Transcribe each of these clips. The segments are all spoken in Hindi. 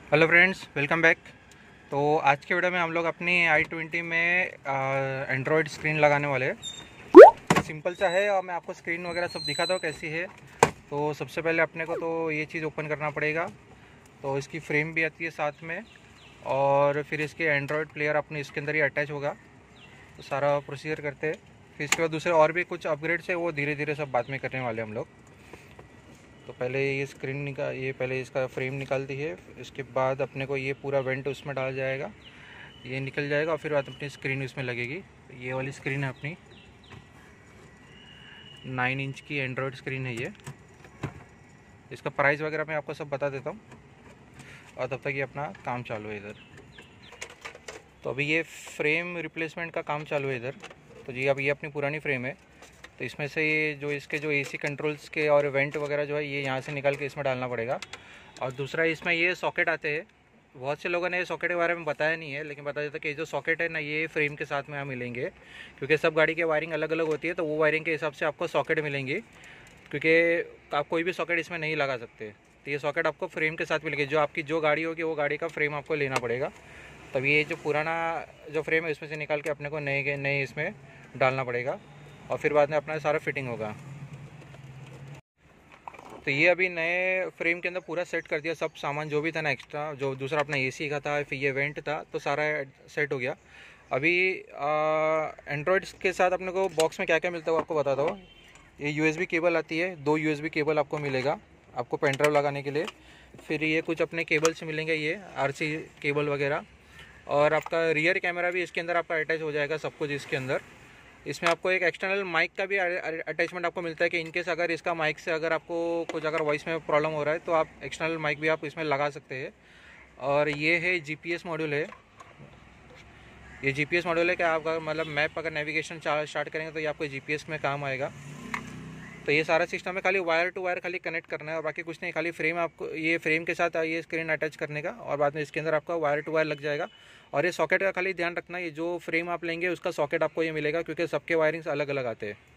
Hello friends, welcome back. तो आज के वीडियो में हम लोग अपनी i20 में एंड्रॉयड स्क्रीन लगाने वाले हैं। सिंपल सा है और मैं आपको स्क्रीन वगैरह सब दिखाता हूँ कैसी है। तो सबसे पहले अपने को तो ये चीज़ ओपन करना पड़ेगा। तो इसकी फ्रेम भी आती है साथ में, और फिर इसके एंड्रॉयड प्लेयर अपने इसके अंदर ही अटैच होगा। तो सारा प्रोसीजर करते हैं। फिर इसके बाद दूसरे और भी कुछ अपग्रेड्स है, वो धीरे धीरे सब बाद में करने वाले हम लोग। तो पहले ये स्क्रीन ये पहले इसका फ्रेम निकालती है। इसके बाद अपने को ये पूरा वेंट उसमें डाल जाएगा, ये निकल जाएगा और फिर बाद अपनी स्क्रीन उसमें लगेगी। तो ये वाली स्क्रीन है अपनी 9 इंच की एंड्रॉयड स्क्रीन है ये। इसका प्राइस वगैरह मैं आपको सब बता देता हूँ, और तब तक ये अपना काम चालू है इधर। तो अभी ये फ्रेम रिप्लेसमेंट का काम चालू है इधर। तो जी अब ये अपनी पुरानी फ्रेम है। तो इसमें से ये जो इसके जो एसी कंट्रोल्स के और वेंट वगैरह जो है ये यहाँ से निकाल के इसमें डालना पड़ेगा। और दूसरा इसमें ये सॉकेट आते हैं। बहुत से लोगों ने ये सॉकेट के बारे में बताया नहीं है, लेकिन बता देता कि जो सॉकेट है ना, ये फ्रेम के साथ में यहाँ मिलेंगे। क्योंकि सब गाड़ी की वायरिंग अलग अलग होती है, तो वो वायरिंग के हिसाब से आपको सॉकेट मिलेंगे। क्योंकि आप कोई भी सॉकेट इसमें नहीं लगा सकते। तो ये सॉकेट आपको फ्रेम के साथ मिलेगी। जो आपकी जो गाड़ी होगी वो गाड़ी का फ्रेम आपको लेना पड़ेगा। तब ये जो पुराना जो फ्रेम है इसमें से निकाल के अपने को नए इसमें डालना पड़ेगा, और फिर बाद में अपना सारा फिटिंग होगा। तो ये अभी नए फ्रेम के अंदर पूरा सेट कर दिया, सब सामान जो भी था ना एक्स्ट्रा, जो दूसरा अपना एसी का था, फिर ये वेंट था, तो सारा सेट हो गया। अभी एंड्रॉयड के साथ अपने को बॉक्स में क्या क्या मिलता है वो आपको बताता हूँ। ये यूएसबी केबल आती है, 2 यूएसबी केबल आपको मिलेगा आपको पेन ड्राइव लगाने के लिए। फिर ये कुछ अपने केबल्स मिलेंगे, ये आरसी केबल वगैरह। और आपका रियर कैमरा भी इसके अंदर आपका अटैच हो जाएगा, सब कुछ इसके अंदर। इसमें आपको एक एक्सटर्नल माइक का भी अटैचमेंट आपको मिलता है कि इनकेस अगर इसका माइक से अगर आपको कुछ अगर वॉइस में प्रॉब्लम हो रहा है तो आप एक्सटर्नल माइक भी आप इसमें लगा सकते हैं। और ये है जीपीएस मॉड्यूल है। ये जीपीएस मॉड्यूल है कि आप मतलब मैप अगर नेविगेशन स्टार्ट करेंगे तो ये आपको जीपीएस में काम आएगा। तो ये सारा सिस्टम है, खाली वायर टू वायर खाली कनेक्ट करना है और बाकी कुछ नहीं। खाली फ्रेम आपको ये फ्रेम के साथ ये स्क्रीन अटैच करने का, और बाद में इसके अंदर आपका वायर टू वायर लग जाएगा। और ये सॉकेट का खाली ध्यान रखना, ये जो फ्रेम आप लेंगे उसका सॉकेट आपको ये मिलेगा, क्योंकि सबके वायरिंग्स अलग अलग आते हैं।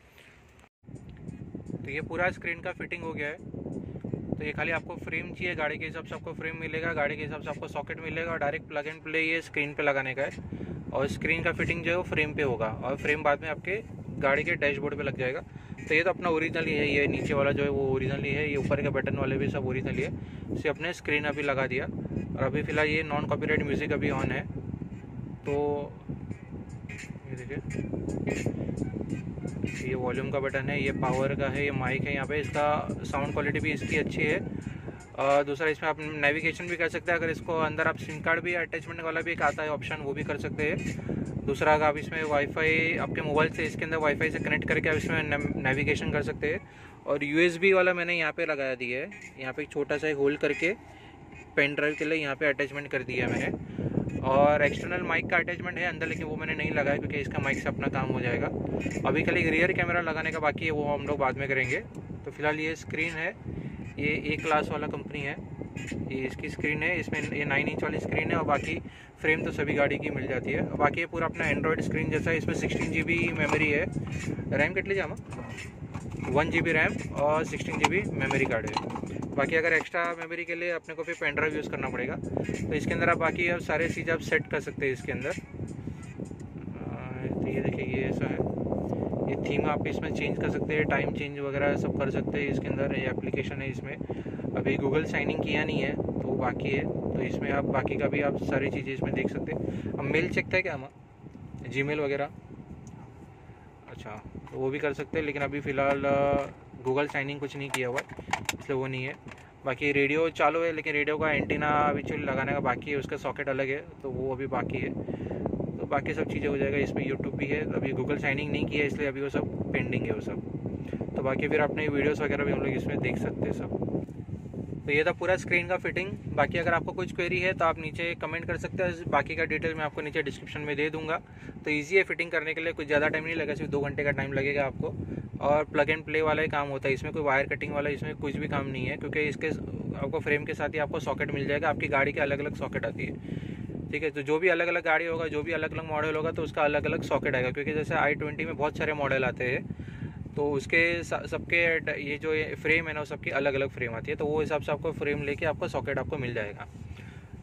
तो ये पूरा स्क्रीन का फिटिंग हो गया है। तो ये खाली आपको फ्रेम चाहिए, गाड़ी के हिसाब से आपको फ्रेम मिलेगा, गाड़ी के हिसाब से आपको सॉकेट मिलेगा, और डायरेक्ट प्लग एंड प्ले ये स्क्रीन पे लगाने का है। और स्क्रीन का फिटिंग जो है वो फ्रेम पे होगा, और फ्रेम बाद में आपके गाड़ी के डैशबोर्ड पे लग जाएगा। तो ये तो अपना ओरिजिनल ही है, ये नीचे वाला जो है वो ओरिजिनल ही है, ये ऊपर के बटन वाले भी सब ओरिजिनल ही है। इसे अपने स्क्रीन अभी लगा दिया, और अभी फ़िलहाल ये नॉन कॉपीराइट म्यूज़िक अभी ऑन है। तो ये देखिए, ये वॉल्यूम का बटन है, ये पावर का है, ये माइक है यहाँ पे। इसका साउंड क्वालिटी भी इसकी अच्छी है। दूसरा इसमें आप नेविगेशन भी कर सकते हैं। अगर इसको अंदर आप सिम कार्ड भी अटैचमेंट वाला भी एक आता है ऑप्शन, वो भी कर सकते हैं। दूसरा अगर आप इसमें वाईफाई आपके मोबाइल से इसके अंदर वाईफाई से कनेक्ट करके आप इसमें नेविगेशन कर सकते हैं। और यूएसबी वाला मैंने यहाँ पे लगाया दिया है, यहाँ पे एक छोटा सा होल्ड करके पेन ड्राइव के लिए यहाँ पे अटैचमेंट कर दिया है मैंने। और एक्सटर्नल माइक का अटैचमेंट है अंदर, लेकिन वो मैंने नहीं लगाया क्योंकि इसका माइक से अपना काम हो जाएगा। अभी खाली रियर कैमरा लगाने का बाकी है, वो हम लोग बाद में करेंगे। तो फिलहाल ये स्क्रीन है, ये ए क्लास वाला कंपनी है, ये इसकी स्क्रीन है। इसमें ये 9 इंच वाली स्क्रीन है, और बाकी फ्रेम तो सभी गाड़ी की मिल जाती है। और बाकी ये पूरा अपना एंड्रॉयड स्क्रीन जैसा है। इसमें 16 GB मेमोरी है, रैम कितनी जामा 1 GB रैम और 16 GB मेमोरी कार्ड है। बाकी अगर एक्स्ट्रा मेमोरी के लिए अपने को फिर पेन ड्राइव यूज़ करना पड़ेगा। तो इसके अंदर आप बाकी अब सारे चीज़ आप सेट कर सकते हैं इसके अंदर। तो ये देखिए, ये ऐसा है, ये थीम आप इसमें चेंज कर सकते हैं, टाइम चेंज वगैरह सब कर सकते हैं इसके अंदर। ये एप्लीकेशन है, इसमें अभी गूगल साइनिंग किया नहीं है तो वो बाकी है। तो इसमें आप बाकी का भी आप सारी चीज़ें इसमें देख सकते हैं। अब मेल चेक था क्या हम जीमेल वगैरह, अच्छा, तो वो भी कर सकते हैं। लेकिन अभी फ़िलहाल गूगल साइनिंग कुछ नहीं किया हुआ है, इसलिए वो नहीं है। बाकी रेडियो चालू है, लेकिन रेडियो का एंटीना अभी लगाने का बाकी है, उसका सॉकेट अलग है, तो वो अभी बाकी है। तो बाकी सब चीज़ें हो जाएगा। इसमें यूट्यूब भी है, अभी गूगल साइनिंग नहीं किया इसलिए अभी वो सब पेंडिंग है वो सब। तो बाकी फिर अपने वीडियोस वगैरह भी हम लोग इसमें देख सकते हैं सब। तो ये था पूरा स्क्रीन का फिटिंग। बाकी अगर आपको कुछ क्वेरी है तो आप नीचे कमेंट कर सकते हैं, बाकी का डिटेल मैं आपको नीचे डिस्क्रिप्शन में दे दूंगा। तो ईजी है फिटिंग करने के लिए, कुछ ज़्यादा टाइम नहीं लगेगा, सिर्फ 2 घंटे का टाइम लगेगा आपको। और प्लग एंड प्ले वाला ही काम होता है, इसमें कोई वायर कटिंग वाला इसमें कुछ भी काम नहीं है, क्योंकि इसके आपको फ्रेम के साथ ही आपको सॉकेट मिल जाएगा। आपकी गाड़ी के अलग अलग सॉकेट आती है, ठीक है। तो जो भी अलग अलग गाड़ी होगा, जो भी अलग अलग मॉडल होगा, तो उसका अलग अलग सॉकेट आएगा। क्योंकि जैसे i20 में बहुत सारे मॉडल आते हैं, तो उसके सबके ये जो ये फ्रेम है ना, सबकी अलग अलग फ्रेम आती है। तो वो हिसाब से आपको फ्रेम लेके आपको सॉकेट आपको मिल जाएगा।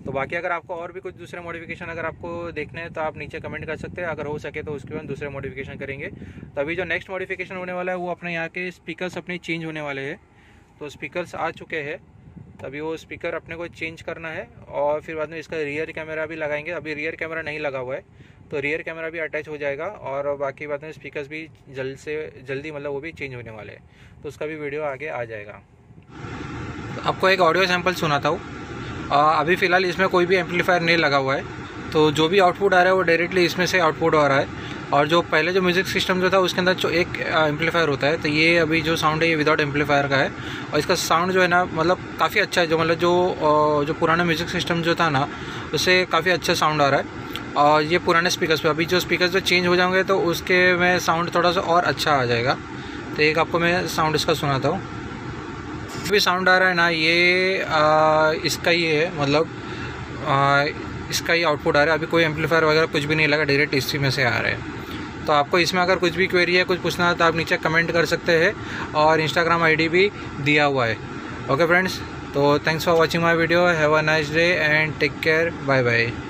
तो बाकी अगर आपको और भी कुछ दूसरे मॉडिफिकेशन अगर आपको देखने हैं तो आप नीचे कमेंट कर सकते हैं, अगर हो सके तो उसके बाद दूसरे मॉडिफिकेशन करेंगे। तो अभी जो नेक्स्ट मॉडिफिकेशन होने वाला है वो अपने यहाँ के स्पीकर्स अपने चेंज होने वाले हैं। तो स्पीकर्स आ चुके हैं, तभी वो स्पीकर अपने को चेंज करना है और फिर बाद में इसका रियर कैमरा भी लगाएंगे। अभी रियर कैमरा नहीं लगा हुआ है, तो रियर कैमरा भी अटैच हो जाएगा और बाकी बात में स्पीकर्स भी जल्दी मतलब वो भी चेंज होने वाले हैं, तो उसका भी वीडियो आगे आ जाएगा। आपको एक ऑडियो सैंपल सुनाता हूँ। अभी फ़िलहाल इसमें कोई भी एम्पलीफायर नहीं लगा हुआ है, तो जो भी आउटपुट आ रहा है वो डायरेक्टली इसमें से आउटपुट आ रहा है। और जो पहले जो म्यूज़िक सिस्टम जो था उसके अंदर जो एक एम्पलीफायर होता है, तो ये अभी जो साउंड है ये विदाउट एम्पलीफायर का है। और इसका साउंड जो है ना मतलब काफ़ी अच्छा है, जो मतलब जो पुराना म्यूज़िक सिस्टम जो था ना उससे काफ़ी अच्छा साउंड आ रहा है। और ये पुराने स्पीकर्स पे, अभी जो स्पीकर्स जो चेंज हो जाएंगे तो उसके में साउंड थोड़ा सा और अच्छा आ जाएगा। तो एक आपको मैं साउंड इसका सुनाता हूँ। भी साउंड आ रहा है ना ये इसका ही है, मतलब इसका ही आउटपुट आ रहा है। अभी कोई एम्पलीफायर वगैरह कुछ भी नहीं लगा, डायरेक्ट इसी में से आ रहा है। तो आपको इसमें अगर कुछ भी क्वेरी है, कुछ पूछना है तो आप नीचे कमेंट कर सकते हैं और इंस्टाग्राम आईडी भी दिया हुआ है। ओके फ्रेंड्स, तो thanks for watching my video, have a nice day and take care, bye bye.